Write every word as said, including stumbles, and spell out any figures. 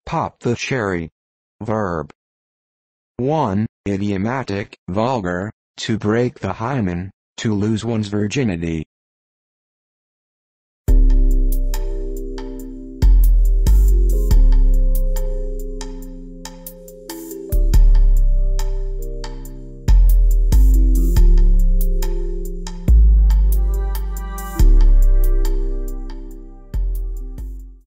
Pop the cherry. Verb. one. Idiomatic, vulgar, to break the hymen, to lose one's virginity.